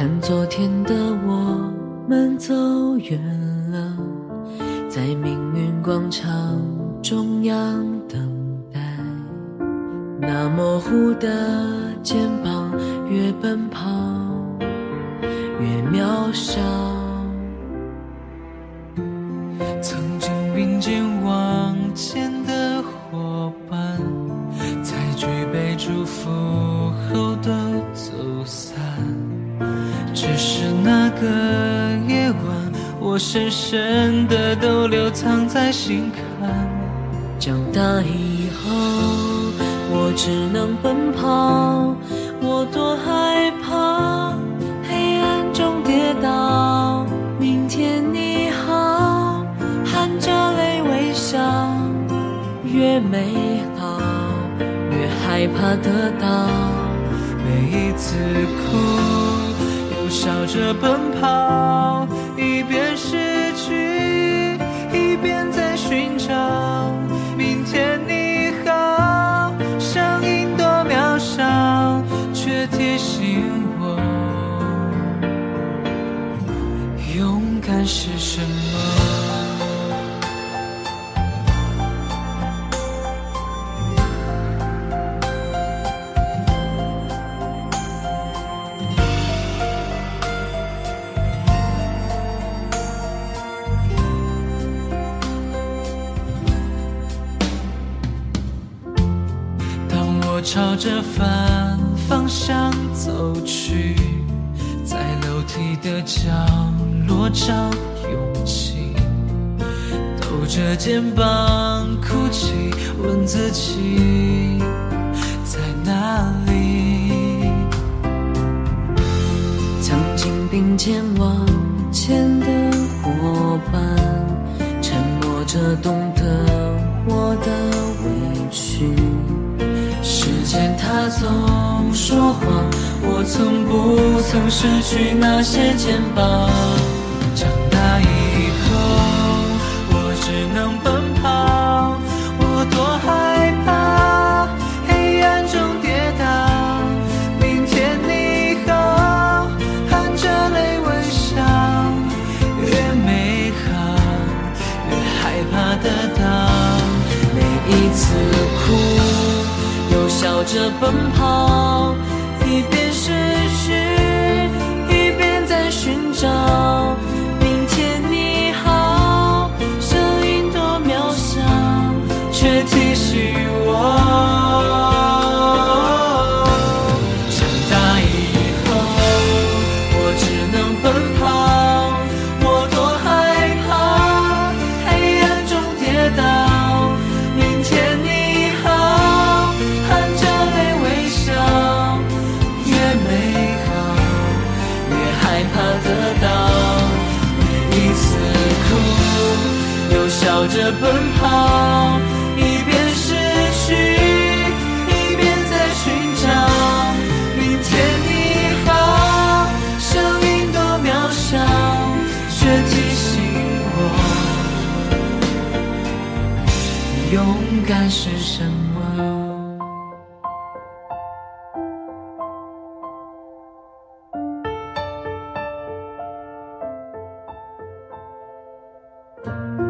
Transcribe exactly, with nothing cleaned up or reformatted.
看昨天的我们走远了，在命运广场中央等待，那模糊的肩膀越奔跑越渺小。 曾经并肩往前的伙伴，在举杯祝福后都走散，只是那个夜晚，我深深的都留藏在心坎。 长大以后我只能奔跑，我多害怕黑暗中跌倒。明天你好，含着泪微笑，越美好越害怕得到。 每一次哭又笑着奔跑，一边失去一边在寻找。明天你好，声音多渺小，却提醒我勇敢是什么。朝着反方向走去，在楼梯的角落找勇气，抖着肩膀哭泣，问自己在哪里。 曾经并肩往前的伙伴，沉默着懂得我的委屈。时间它总说谎，我曾不曾失去那些肩膀。 长大以后我只能奔跑，我多害怕黑暗中跌倒。明天你好，含着泪微笑，越美好越害怕得到。 每一次哭又笑着奔跑，一边失去一边在寻找。明天你好，声音多渺小，却提醒我长大以后我只能奔跑，我多害怕黑暗中跌倒。明天你好，含着泪微笑，越美好越害怕得到。每一次哭又笑着奔跑，一边失去一边在寻找。明天你好，声音多渺小，却提醒我勇敢是什么。 我